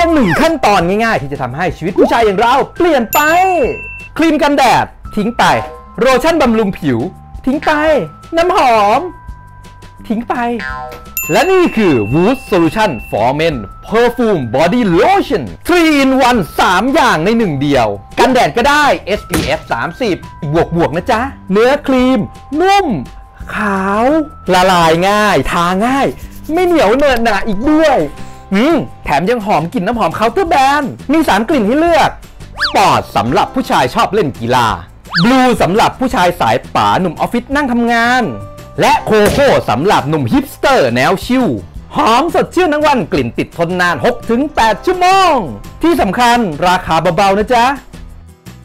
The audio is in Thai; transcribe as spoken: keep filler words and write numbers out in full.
ยงหนึ่งขั้นตอนง่ายๆที่จะทำให้ชีวิตผู้ชายอย่างเราเปลี่ยนไปครีมกันแดดทิ้งไปโลชั่นบำรุงผิวทิ้งไปน้ำหอมทิ้งไปและนี่คือ Wood Solution for Men Perfume Body Lotion ทรี in วัน สามอย่างในหนึ่งเดียวกันแดดก็ได้ เอส พี เอฟ สามสิบ บวกบวกนะจ๊ะเนื้อครีมนุ่มขาวละลายง่ายทาง่ายไม่เหนียวเหนอะหนะอีกด้วยอืมแถมยังหอมกลิ่นน้ำหอมเคาน์เตอร์แบรนด์มีสามกลิ่นให้เลือกสปอร์ตสำหรับผู้ชายชอบเล่นกีฬาบลูสำหรับผู้ชายสายป๋าหนุ่มออฟฟิศนั่งทำงานและโคโค่สำหรับหนุ่มฮิปสเตอร์แนวชิลหอมสดชื่นทั้งวันกลิ่นติดทนนาน หกถึงแปด ชั่วโมงที่สำคัญราคาเบาๆนะจ๊ะ